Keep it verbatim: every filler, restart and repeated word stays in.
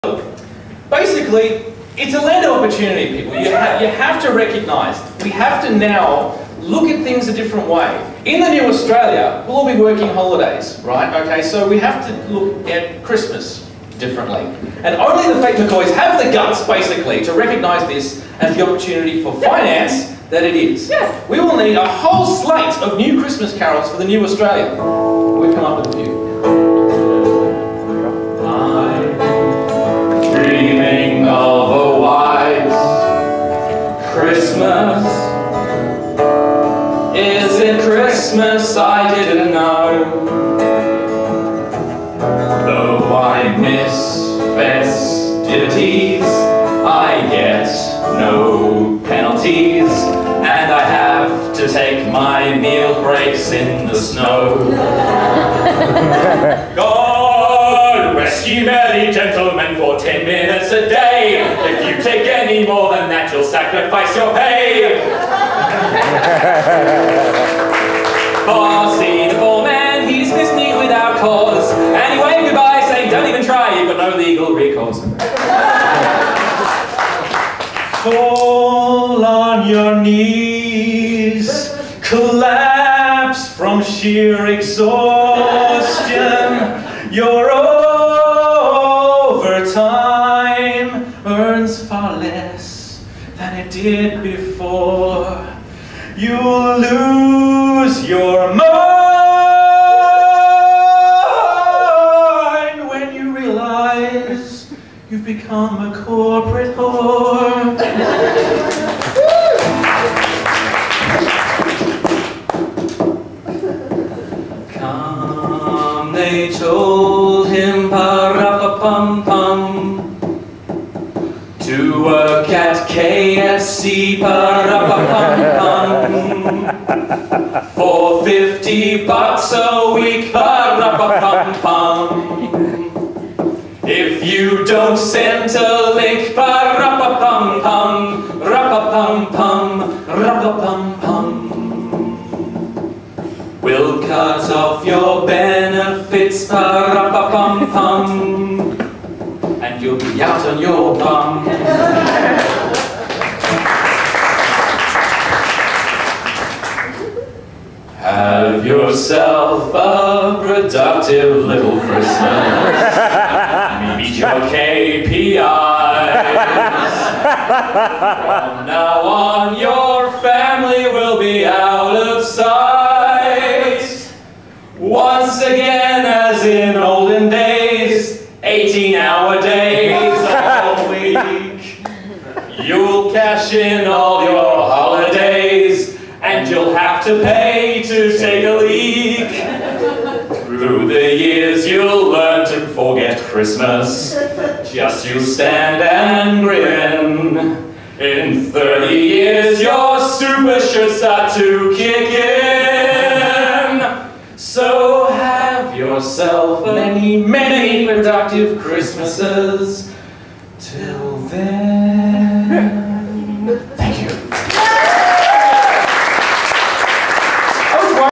Basically, it's a land of opportunity, people. You, ha you have to recognise, we have to now look at things a different way. In the new Australia, we'll all be working holidays, right? Okay, so we have to look at Christmas differently. And only the Fake McCoys have the guts, basically, to recognise this as the opportunity for finance that it is. Yeah. We will need a whole slate of new Christmas carols for the new Australia. We've come up with a few. I'm dreaming of a white Christmas. Is it Christmas? I didn't know. Though I miss festivities, I get no penalties, and I have to take my meal breaks in the snow. God rescue merry gentlemen for ten minutes a day. If you take any more than that, you'll sacrifice your pay. Bossy, the poor man, he dismissed me without cause. Anyway, goodbye, saying don't even try, you've got no legal recourse. Fall on your knees, collapse from sheer exhaustion. Your overtime earns far less than it did before. You'll lose your mind when you realize you've become a corporate whore. Come, they told him, pa-ra-pa-pum-pum, to work at K F C, pa-ra-pa-pum-pum, for fifty bucks a week, pa-ra-pa-pum-pum. If you don't send a link, pa-ra-pa-pum-pum, ra-pa-pum-pum, ra-pa-pum-pum, we'll cut off your benefits, pa-ra-pa-pum-pum, and you'll be out on your bum. Have yourself a productive little Christmas. Meet your K P Is. From now on, your family will be out of sight. Once again, as in olden days, eighteen hour days all week. You'll cash in all your holidays, and you'll have to pay to take a leak. Through the years you'll learn to forget Christmas. Just you stand and grin. In thirty years your super should start to kick in. So have yourself many, many productive Christmases. Till then.